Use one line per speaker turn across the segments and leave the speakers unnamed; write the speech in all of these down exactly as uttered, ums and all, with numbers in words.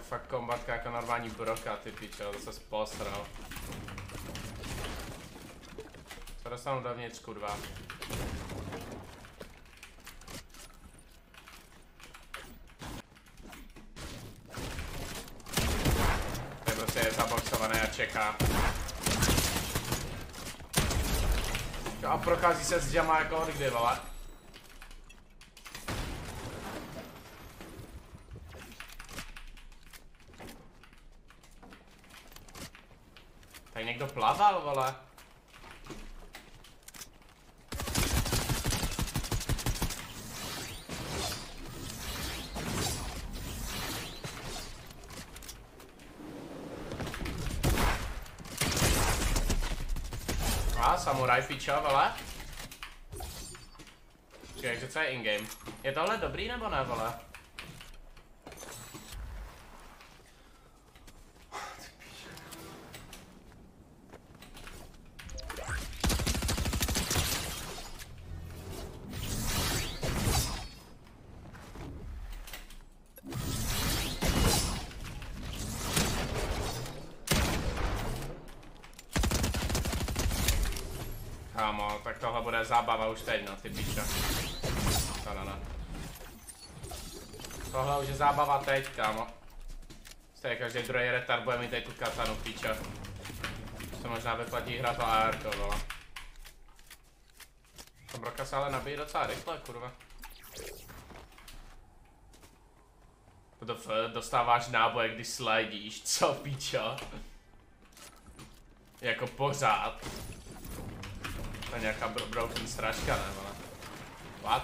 fakt kombatka jako normální broka, ty pičo, to se posral. Co dostanu dovnitř, kurva? To je prostě zaboxované a čeká. A prochází se s děma jako od kdy, vole. Tady někdo plaval, vole. A, samuraj pičo, vole. Čekaj, co je in-game? Je tohle dobrý nebo ne, vole? Kámo, tak tohle bude zábava už teď, no, ty pičo. No, no, no. Tohle už je zábava teď, kámo. Stejně každý druhý retard bude mít tady tu katanu, pičo. Se možná vyplatí hrát to A R ko, vole. Ta broka se ale nabíjí docela rychle, kurva. Dostáváš náboje, když slidíš, co pičo? Jako pořád. To je nějaká bro broken straška, ne, vole? What?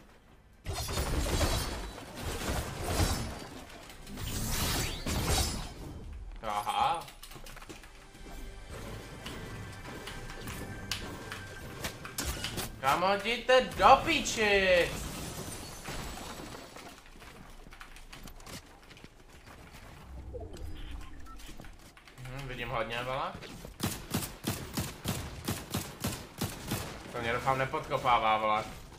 Aha. Kámo, jděte do piči! Hm, vidím hodně, vole. To mě doufám nepodkopává, vole.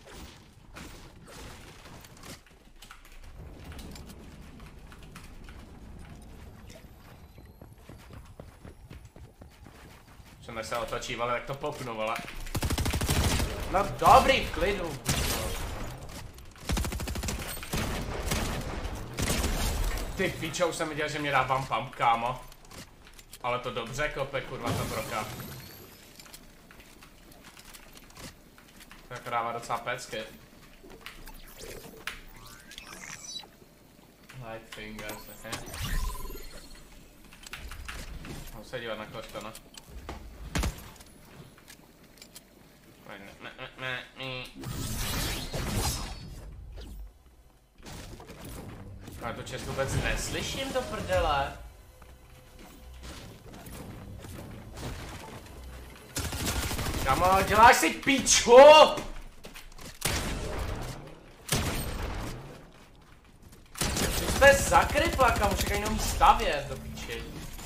Co než se otočí, vole, tak to popnu, vole. No dobrý, v klidu. Ty pičo, už jsem viděl, že mě dá vám pump, kámo. Ale to dobře kope, kurva, ta broka. To jako dává docela pecky. Light fingers, ok. Můžu se dívat na koška, no. Ale tu čest vůbec neslyším do prdele. Kamo, děláš si piču! Co to je za kripla, kamo, však ani neumí stavět do piči.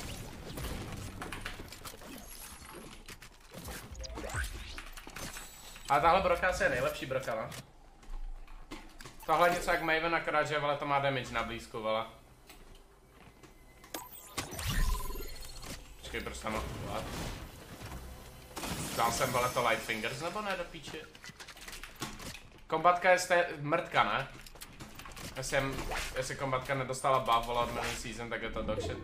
Ale tahle broka asi je nejlepší broka, no. Tohle je něco jak Maven, akorát, že vole to má damage na blízku, vole. Počkej, proč tam what? Dal jsem, vole, to Light Fingers, nebo ne, do píči? Kombatka je té mrtka, ne? Jestli, jem, jestli kombatka nedostala buff, vole, od minulý season, tak je to dog shit.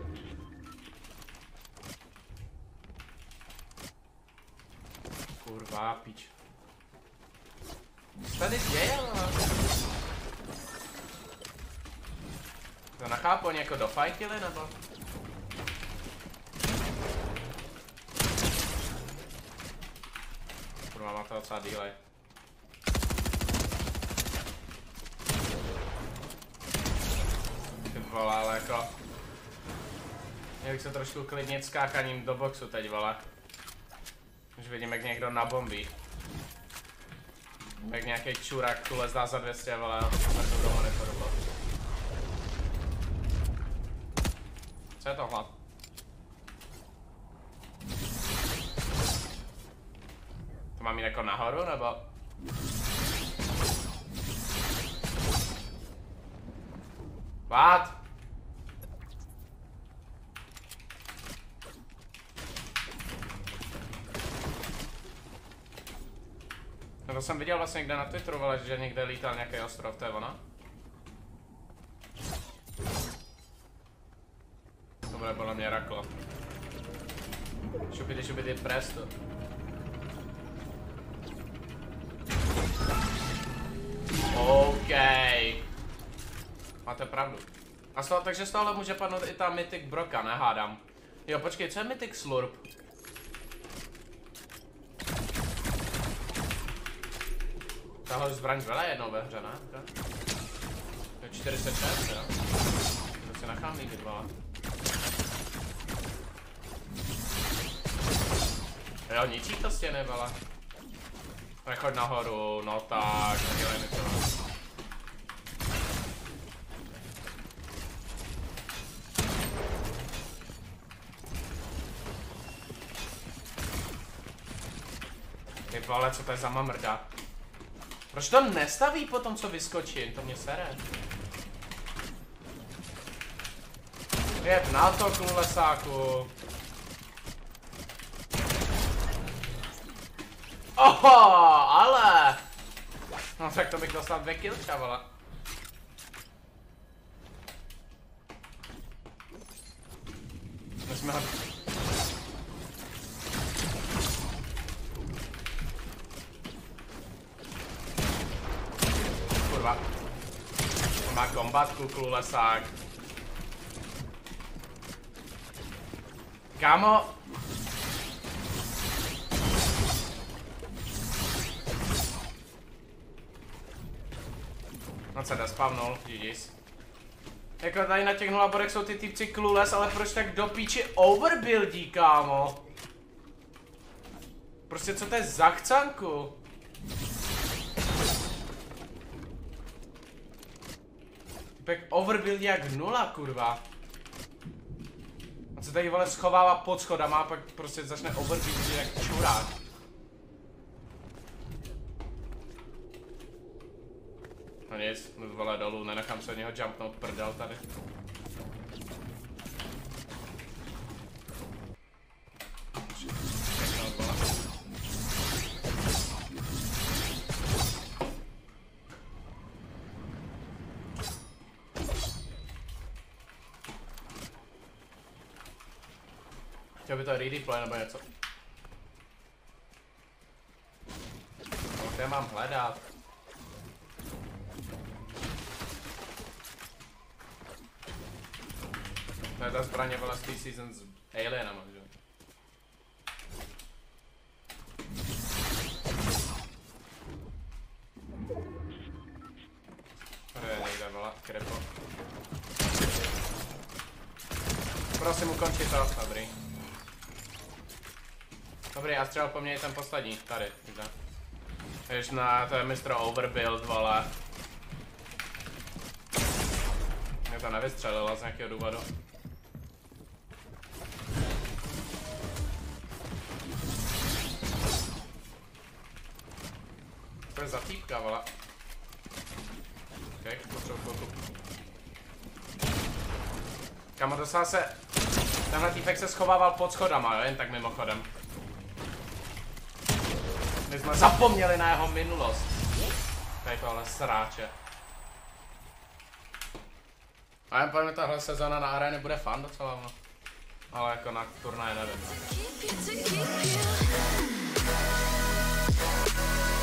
Kurva, píč. Co tady děje, no? To nechápu, oni jako dofajtili, nebo? Kurva, má to docela delay. Ty vole, ale jako... Měl bych se trošku klidnit skákaním do boxu teď, vole. Už vidím, jak někdo nabombí. Jak nějaký čurák tu lezdá za dvě stě, vole, a mrdu do monitoru. Co je tohle? To mám jít jako nahoru, nebo? What? No to jsem viděl vlastně někde na Twitteru, ale že někde lítal nějaký ostrov, to je ona? To bude podle mě raklo. Šupity, šupity, presto. OK. Máte pravdu. A z toho, takže z tohohle může padnout i ta Mythic Broka, nehádám. Jo, počkej, co je Mythic Slurp? Tahle zbraň byla jednou ve hře, ne? To je čtyřicet šest, jo? To si nechám líbit, vole. Jo, ničí to stěny, vole. Nechoď nahoru, no tak, nedělej mi to. Ty vole, co to je za mamrda? Proč to nestaví po tom, co vyskočím? To mě sere. Jeb na to, klulesáku. Oho, ale. No tak to bych dostal dvě killča, vole. Musíme ho... Kurva. To má kombatku, klulesák. Kámo. On se despavnul, G G's. Jako tady na těch nula bodech jsou ty typci clueless, ale proč tak do píči overbuildí, kámo? Prostě co to je za chcanku? Typek overbuildí jak nula, kurva. On se tady vole schovává pod schodama a pak prostě začne overbuildí jak čurák. No nic, jdu vole dolů, nenechám se od něho jumpnout prdel tady. Chtěl by to redeploy nebo něco. No, kde mám hledat? To je ta zbraně byla z té season s Alienama, že? Tady je někde byla, krepo. Prosím, ukončit to, dobrý. Dobrý, a střel po mně je ten poslední, tady, kde? Jež na, to je mistr Overbuild, vole. Mě to nevystřelilo z nějakého důvodu. To je za týpka, vole. Ok, potřebuji chvilku. Kamo, dostal se... Tenhle týpek se schovával pod schodama, jo, jen tak mimochodem. My jsme zapomněli na jeho minulost. Tady tohle sráče. A jen pojďme, tahle sezóna na aréně bude fun docela, no. Ale jako na turnaje nevím.